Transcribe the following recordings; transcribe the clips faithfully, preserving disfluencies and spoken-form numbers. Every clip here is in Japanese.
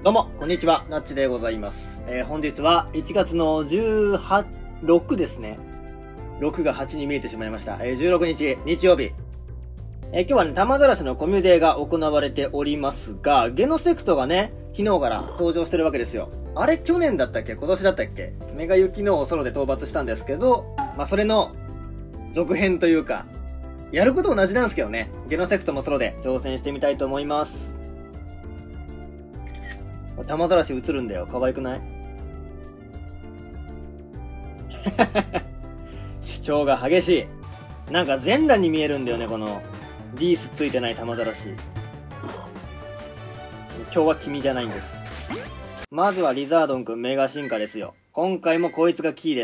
どうも、こんにちは、なっちでございます。えー、本日はいちがつのじゅうろくですね。ろくがはちに見えてしまいました。えー、じゅうろくにち、日曜日。えー、今日はね、玉ざらしのコミュデーが行われておりますが、ゲノセクトがね、昨日から登場してるわけですよ。あれ、去年だったっけ今年だったっけメガユキのソロで討伐したんですけど、まあ、それの続編というか、やること同じなんですけどね、ゲノセクトもソロで挑戦してみたいと思います。玉ざらし映るんだよ。可愛くない主張が激しい。なんか全裸に見えるんだよね、このリースついてない玉ざらし。今日は君じゃないんです。まずはリザードンくんメガ進化ですよ。今回もこいつがキーです。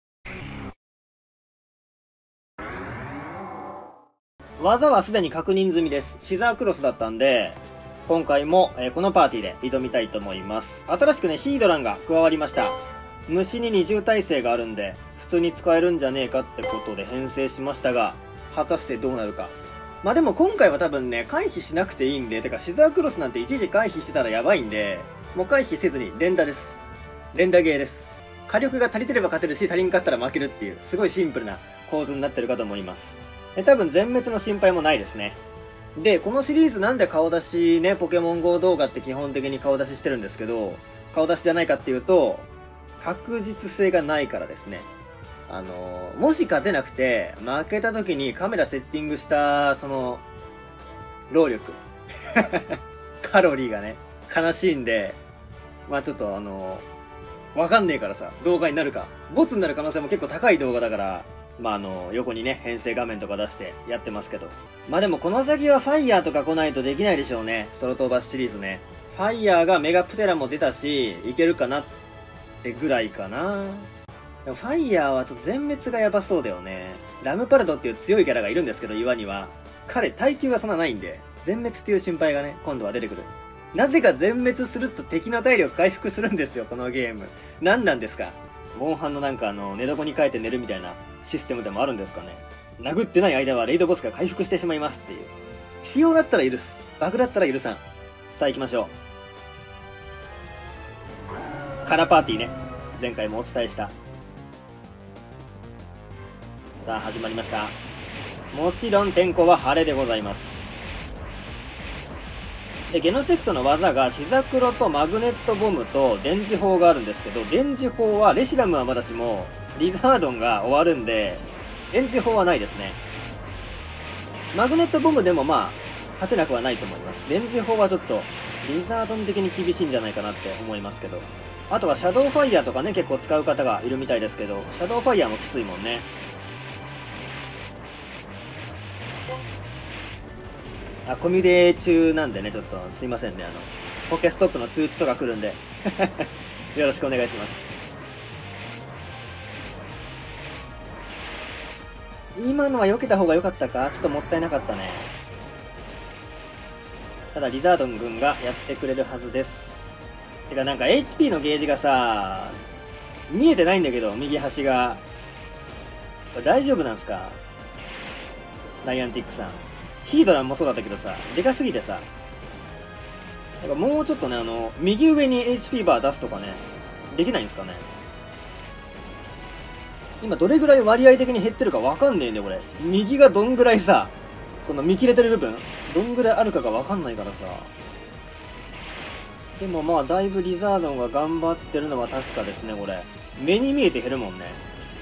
技はすでに確認済みです。シザークロスだったんで、今回も、えー、このパーティーで挑みたいと思います。新しくね、ヒードランが加わりました。虫に二重耐性があるんで、普通に使えるんじゃねえかってことで編成しましたが、果たしてどうなるか。まあでも今回は多分ね、回避しなくていいんで、てかシザークロスなんて一時回避してたらやばいんで、もう回避せずに連打です。連打ゲーです。火力が足りてれば勝てるし、足りんかったら負けるっていう、すごいシンプルな構図になってるかと思います。で、多分全滅の心配もないですね。で、このシリーズなんで顔出しね、ポケモン ゴー 動画って基本的に顔出ししてるんですけど、顔出しじゃないかっていうと、確実性がないからですね。あのー、もし勝てなくて、負けた時にカメラセッティングした、その、労力。カロリーがね、悲しいんで、まあちょっとあのー、わかんねえからさ、動画になるか。ボツになる可能性も結構高い動画だから、まああの、横にね、編成画面とか出してやってますけど。まあでもこの先はファイヤーとか来ないとできないでしょうね。ソロ討伐シリーズね。ファイヤーがメガプテラも出たし、いけるかなってぐらいかな。でもファイヤーはちょっと全滅がやばそうだよね。ラムパルドっていう強いキャラがいるんですけど、岩には。彼耐久がそんなないんで、全滅っていう心配がね、今度は出てくる。なぜか全滅すると敵の体力回復するんですよ、このゲーム。何なんですか？モンハンのなんかあの、寝床に変えて寝るみたいなシステムでもあるんですかね。殴ってない間はレイドボスが回復してしまいますっていう。仕様だったら許す。バグだったら許さん。さあ行きましょう。カラーパーティーね。前回もお伝えした。さあ始まりました。もちろん天候は晴れでございます。で、ゲノセクトの技がシザクロとマグネットボムと電磁砲があるんですけど、電磁砲はレシラムはまだしもリザードンが終わるんで、電磁砲はないですね。マグネットボムでもまあ勝てなくはないと思います。電磁砲はちょっとリザードン的に厳しいんじゃないかなって思いますけど、あとはシャドウファイヤーとかね、結構使う方がいるみたいですけど、シャドウファイヤーもきついもんね。あ、コミュデー中なんでね、ちょっとすいませんね、あのポケストップの通知とか来るんでよろしくお願いします。今のは避けた方が良かったか、ちょっともったいなかったね。ただリザードン軍がやってくれるはずです。てかなんか エイチピー のゲージがさ、見えてないんだけど、右端が。これ大丈夫なんすか？ナイアンティックさん。ヒードランもそうだったけどさ、でかすぎてさ。だからもうちょっとね、あの、右上に エイチピー バー出すとかね、できないんですかね。今どれぐらい割合的に減ってるかわかんねえんだよ、これ。右がどんぐらいさ、この見切れてる部分、どんぐらいあるかがわかんないからさ。でもまあ、だいぶリザードンが頑張ってるのは確かですね、これ。目に見えて減るもんね。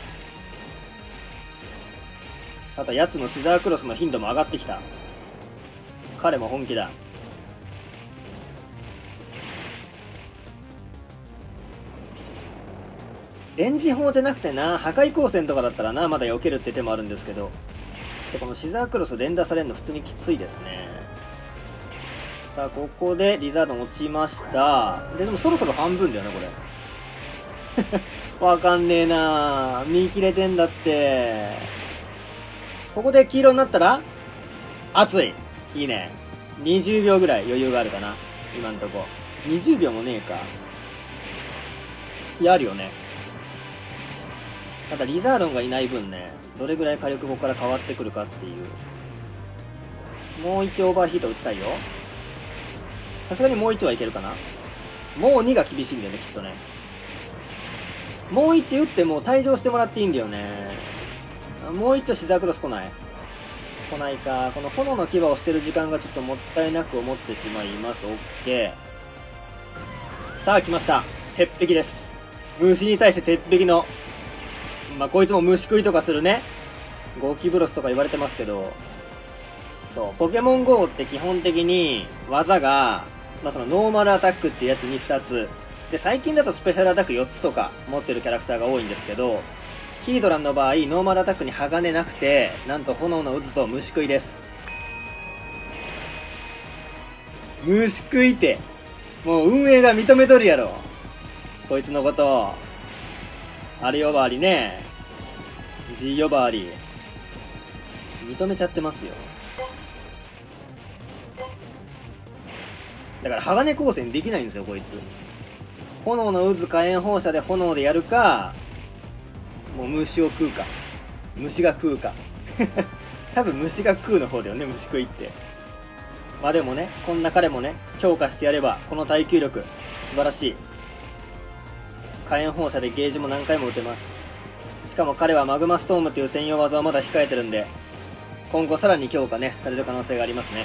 あと、やつのシザークロスの頻度も上がってきた。彼も本気だ。電磁砲じゃなくてな、破壊光線とかだったらな、まだ避けるって手もあるんですけど。で、このシザークロス連打されるの普通にきついですね。さあ、ここでリザードン落ちました。で、でもそろそろ半分だよね、これ。わかんねえな、見切れてんだって。ここで黄色になったら熱い。いいね。にじゅうびょうぐらい余裕があるかな。今んとこ。にじゅうびょうもねえか。いや、あるよね。ただリザードンがいない分ね、どれぐらい火力ここから変わってくるかっていう。もう一オーバーヒート打ちたいよ。さすがにもう一はいけるかな。 もうにが厳しいんだよね、きっとね。もういち打ってもう退場してもらっていいんだよね。もう一丁シザークロス来ない来ないか。この炎の牙を捨てる時間がちょっともったいなく思ってしまいます。オッケー。さあ来ました。鉄壁です。虫に対して鉄壁の。まあ、こいつも虫食いとかするね。ゴキブロスとか言われてますけど。そう、ポケモン ゴー って基本的に技が、まあそのノーマルアタックっていうやつにふたつ。で、最近だとスペシャルアタックよっつとか持ってるキャラクターが多いんですけど、ヒードランの場合、ノーマルアタックに鋼なくて、なんと炎の渦と虫食いです。虫食いって、もう運営が認めとるやろ。こいつのこと。あれ呼ばわりね。G 呼ばわり。認めちゃってますよ。だから鋼光線できないんですよ、こいつ。炎の渦火炎放射で炎でやるか、もう虫を食うか。虫が食うか。多分虫が食うの方だよね、虫食いって。まあでもね、こんな彼もね、強化してやれば、この耐久力、素晴らしい。火炎放射でゲージも何回も打てます。しかも彼はマグマストームという専用技をまだ控えてるんで、今後さらに強化ね、される可能性がありますね。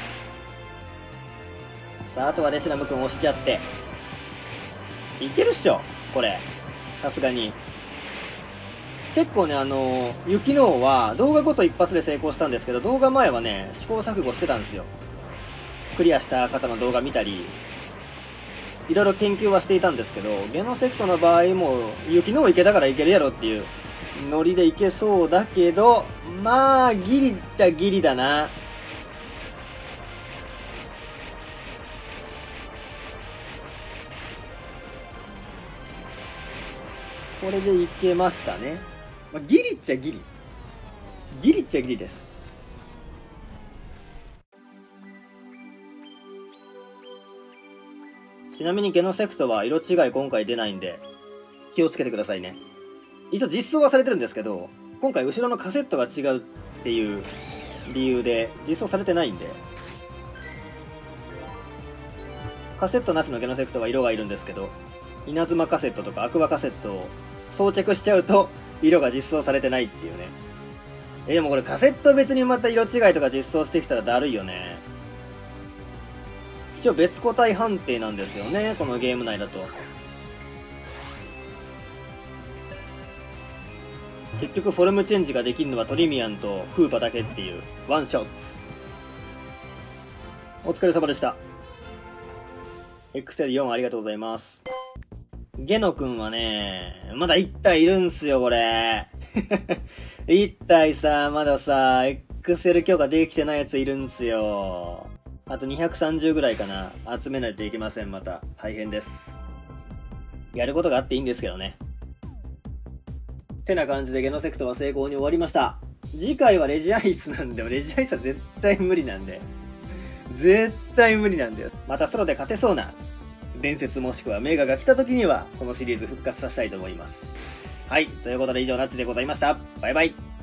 さあ、あとはレシナム君押しちゃって。いけるっしょ、これ。さすがに。結構ね、あのー、雪の王は動画こそ一発で成功したんですけど、動画前はね、試行錯誤してたんですよ。クリアした方の動画見たり、いろいろ研究はしていたんですけど、ゲノセクトの場合も、雪の王いけたからいけるやろっていうノリでいけそうだけど、まあ、ギリっちゃギリだな。これでいけましたね。まあ、ギリっちゃギリ。ギリっちゃギリです。ちなみにゲノセクトは色違い今回出ないんで、気をつけてくださいね。一応実装はされてるんですけど、今回後ろのカセットが違うっていう理由で実装されてないんで、カセットなしのゲノセクトは色がいるんですけど、稲妻カセットとかアクアカセットを装着しちゃうと色が実装されてないっていうね。え、でもこれカセット別にまた色違いとか実装してきたらだるいよね。一応別個体判定なんですよね、このゲーム内だと。結局フォルムチェンジができるのはトリミアンとフーパだけっていうワンショッツ。お疲れ様でした。エクセルよんありがとうございます。ゲノ君はね、まだいち体いるんすよ、これ。いち体さ、まださ、エクセル強化できてないやついるんすよ。あとにひゃくさんじゅうぐらいかな。集めないといけません、また。大変です。やることがあっていいんですけどね。てな感じでゲノセクトは成功に終わりました。次回はレジアイスなんで、レジアイスは絶対無理なんで。絶対無理なんだよ。またソロで勝てそうな伝説もしくは名画が来た時には、このシリーズ復活させたいと思います。はい。ということで以上、ナッチでございました。バイバイ。